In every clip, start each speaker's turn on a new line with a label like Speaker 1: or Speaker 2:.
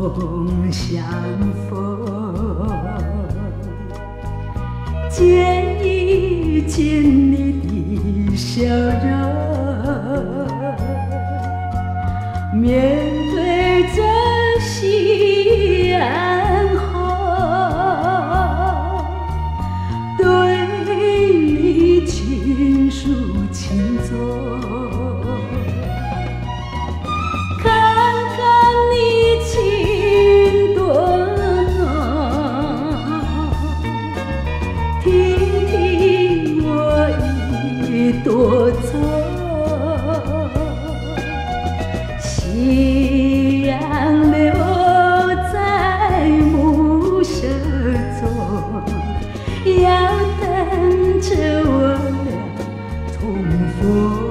Speaker 1: 重相逢，见一见你的笑容，面对着夕阳红，对你倾诉情衷。多愁，夕阳留在暮色中，要等着我俩重逢。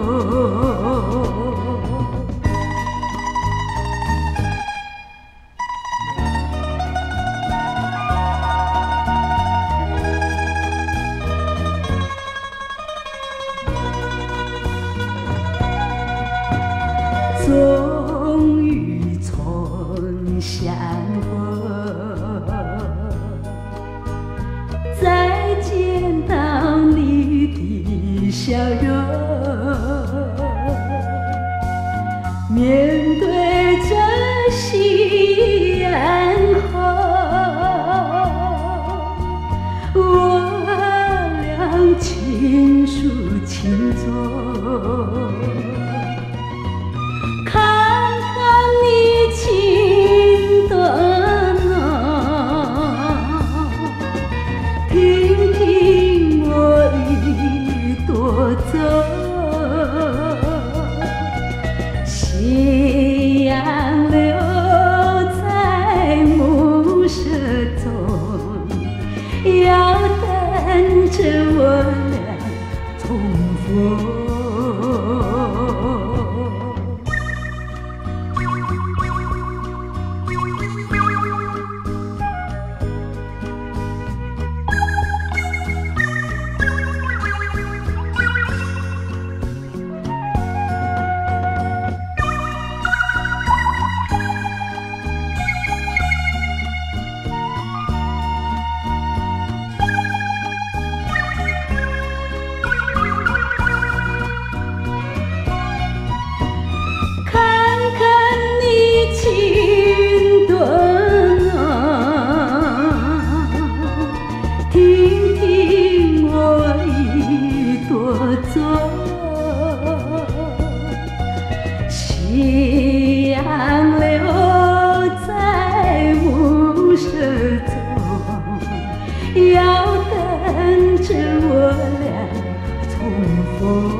Speaker 1: 终于重相逢，再见到你的笑容，面对着夕阳红，我俩倾诉情衷。听听我已多走，夕阳留在暮色中，要等着我俩重逢。情顿听听我已多走，夕阳留在暮色中，要等着我俩重逢。